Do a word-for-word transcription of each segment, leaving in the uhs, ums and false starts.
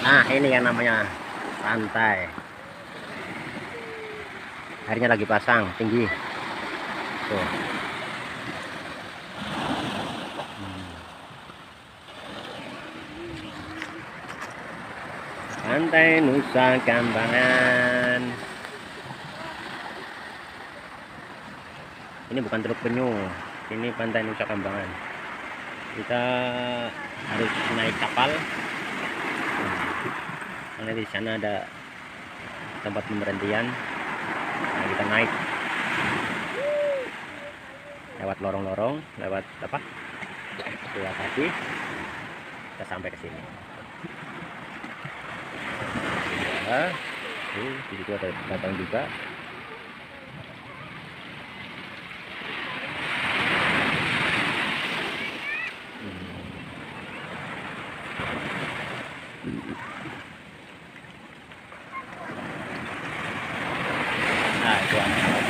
Nah, ini yang namanya pantai. Airnya lagi pasang tinggi. Tuh. Hmm. Pantai Nusa Kambangan. Ini bukan Teluk Penyu. Ini Pantai Nusa Kambangan. Kita harus naik kapal. Karena di sana ada tempat pemberhentian. Nah, kita naik lewat lorong-lorong, lewat apa? Dua kaki, kita sampai ke sini. Ya, tuh, di situ ada batang juga. Nah, itu anak.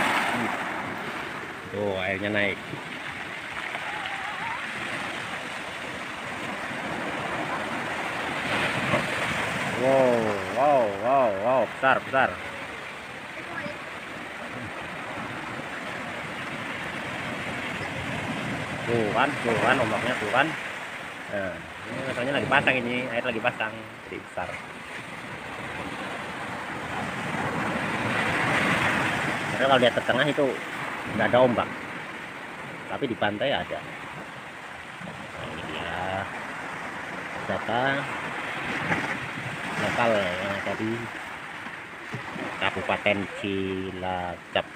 Tuh, airnya naik. Wow, wow, wow, wow, besar, besar. Tuh kan, tuh kan, ombaknya tuh kan. Nah, ini rasanya lagi pasang ini, air lagi pasang, jadi besar. Karena kalau di atas tengah itu nggak ada ombak, tapi di pantai ada. Nah, ini dia wisata lokal yang ada di Kabupaten Cilacap.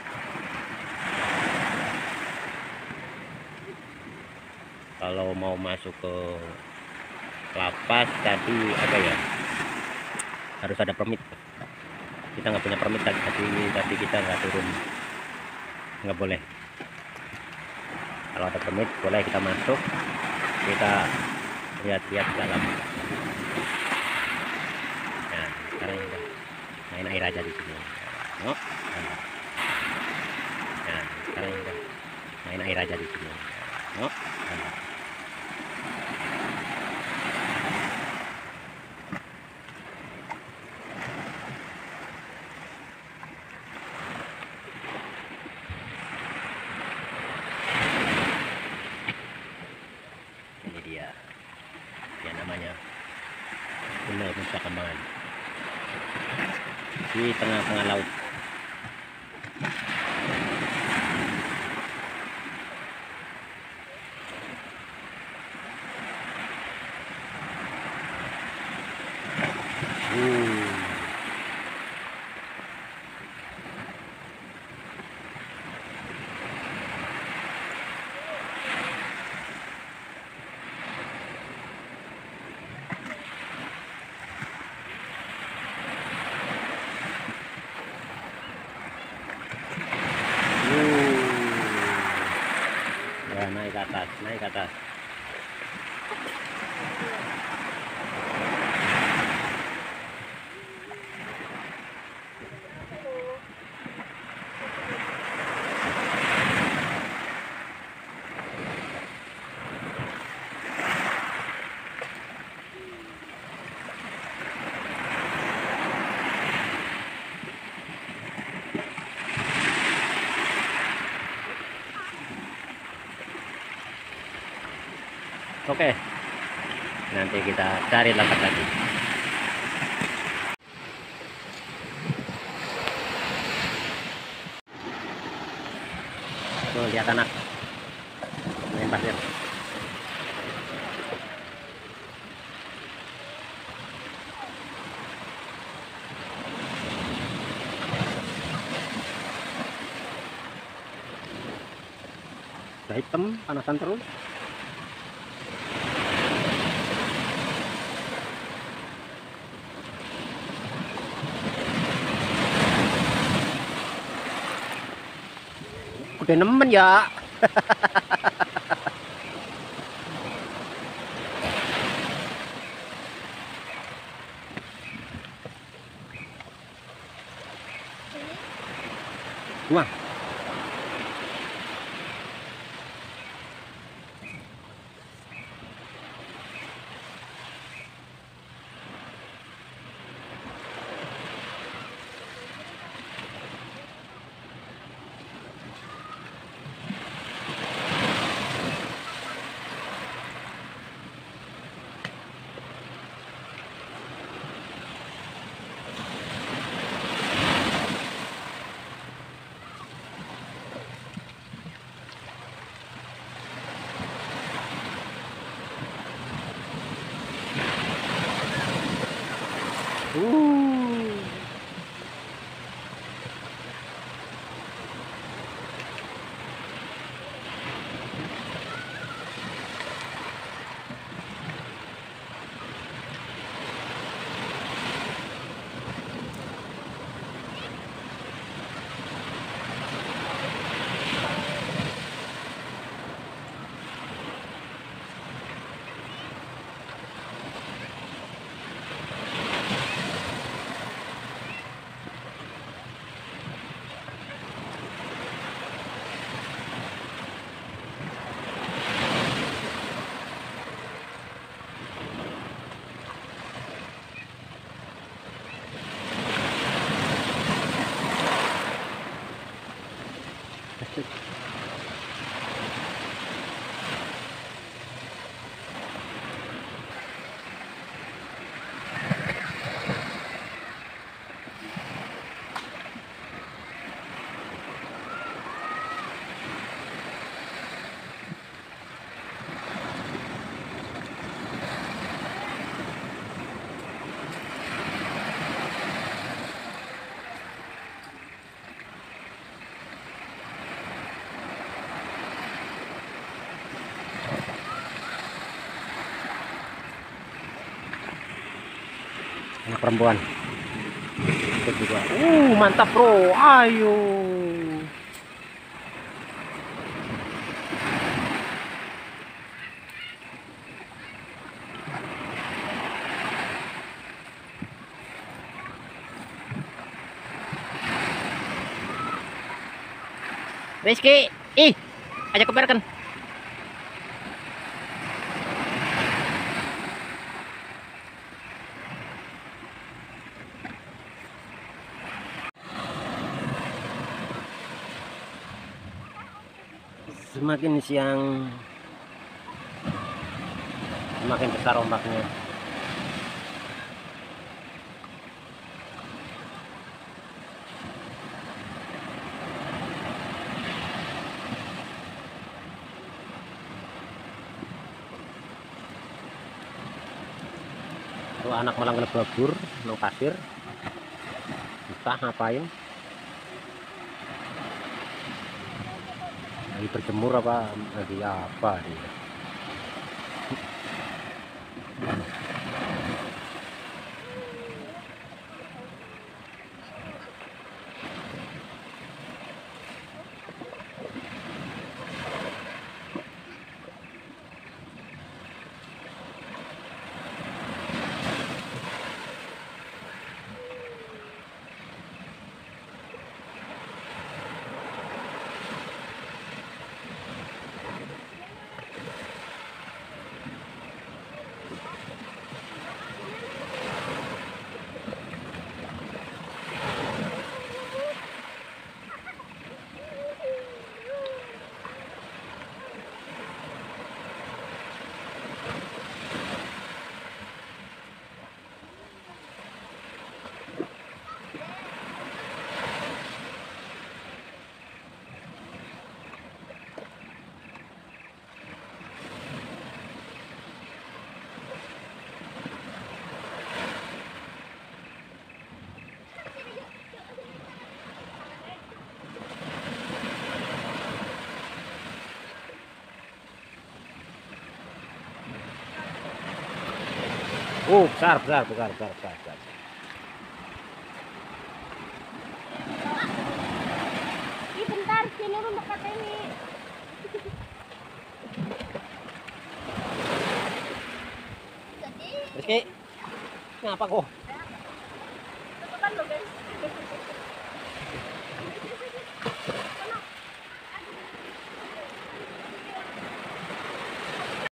Kalau mau masuk ke lapas tadi apa ya, harus ada permit. Kita nggak punya permit tadi, tapi tapi kita nggak turun, nggak boleh. Kalau ada permit boleh kita masuk, kita lihat-lihat dalam. Nah, sekarang udah main air aja di sini. Oh, nah, sekarang udah main air aja di sini. Oh, ini dia, yang namanya Pulau Nusa Kambangan di tengah-tengah laut. Uh. Ya, naik ke atas, naik ke atas. Oke, nanti kita cari lambat lagi. Tuh, lihat anak main pasir. Udah hitam, panasan terus. Udah nemen ya. Buang. Uh. Anak perempuan itu juga. Uh, mantap bro, ayo. Rizky, ih, ajak keberkan. Semakin siang semakin besar ombaknya. Tuh anak malah ngelebur nang pasir. Entah ngapain. Lagi berjemur apa lagi apa dia. Oh, besar, besar, besar, besar, besar, besar. Ih, bentar, sini lu dekat ini. Rizky, ngapa kok? Tekan lo, guys.